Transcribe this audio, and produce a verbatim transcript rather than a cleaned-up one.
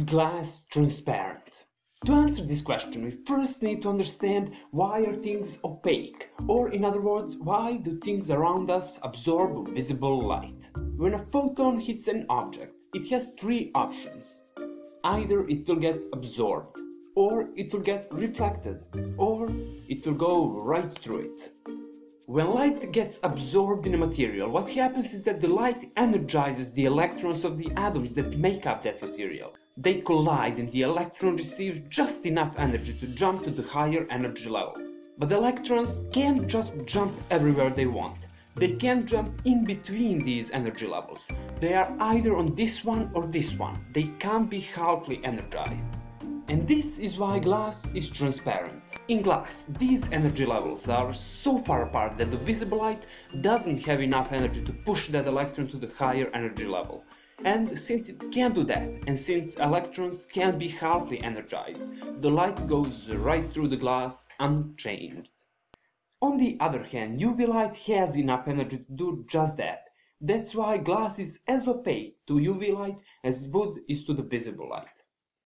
glass transparent? To answer this question, we first need to understand why are things opaque, or in other words, why do things around us absorb visible light? When a photon hits an object, it has three options. Either it will get absorbed, or it will get reflected, or it will go right through it. When light gets absorbed in a material, what happens is that the light energizes the electrons of the atoms that make up that material. They collide and the electron receives just enough energy to jump to the higher energy level. But the electrons can't just jump everywhere they want. They can't jump in between these energy levels. They are either on this one or this one. They can't be halfly energized. And this is why glass is transparent. In glass, these energy levels are so far apart that the visible light doesn't have enough energy to push that electron to the higher energy level. And since it can't do that, and since electrons can't be halfly energized, the light goes right through the glass unchanged. On the other hand, U V light has enough energy to do just that. That's why glass is as opaque to U V light as wood is to the visible light.